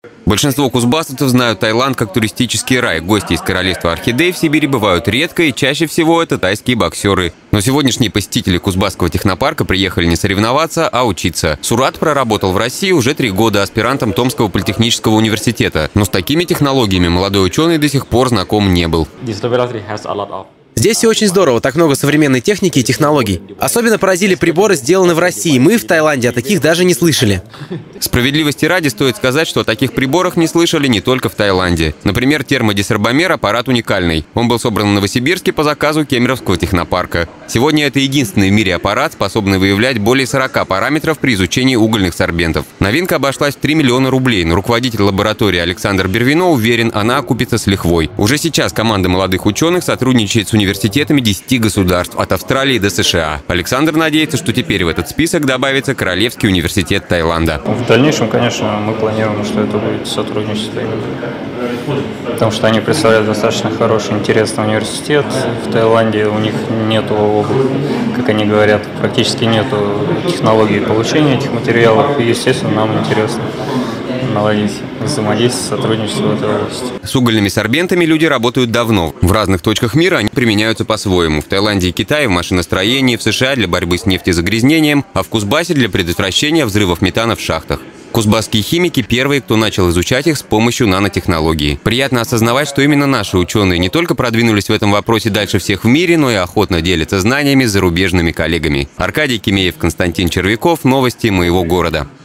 Большинство кузбассцев знают Таиланд как туристический рай. Гости из королевства орхидей в Сибири бывают редко, и чаще всего это тайские боксеры. Но сегодняшние посетители Кузбасского технопарка приехали не соревноваться, а учиться. Сурат проработал в России уже 3 года аспирантом Томского политехнического университета. Но с такими технологиями молодой ученый до сих пор знаком не был. Здесь все очень здорово, так много современной техники и технологий. Особенно поразили приборы, сделанные в России. Мы в Таиланде о таких даже не слышали. Справедливости ради стоит сказать, что о таких приборах не слышали не только в Таиланде. Например, термодесорбомер – аппарат уникальный. Он был собран в Новосибирске по заказу Кемеровского технопарка. Сегодня это единственный в мире аппарат, способный выявлять более 40 параметров при изучении угольных сорбентов. Новинка обошлась в 3 миллиона рублей, но руководитель лаборатории Александр Бервино уверен, она окупится с лихвой. Уже сейчас команда молодых ученых сотрудничает с университетами 10 государств, от Австралии до США. Александр надеется, что теперь в этот список добавится Королевский университет Таиланда. В дальнейшем, конечно, мы планируем, что это будет сотрудничество. Потому что они представляют достаточно хороший, интересный университет. В Таиланде у них нету, как они говорят, практически нету технологии получения этих материалов. И, естественно, нам интересно наладить взаимодействие, сотрудничество в этой области. С угольными сорбентами люди работают давно. В разных точках мира они применяются по-своему. В Таиланде и Китае в машиностроении, в США для борьбы с нефтезагрязнением, а в Кузбассе для предотвращения взрывов метана в шахтах. Кузбасские химики – первые, кто начал изучать их с помощью нанотехнологий. Приятно осознавать, что именно наши ученые не только продвинулись в этом вопросе дальше всех в мире, но и охотно делятся знаниями с зарубежными коллегами. Аркадий Кимеев, Константин Червяков. Новости моего города.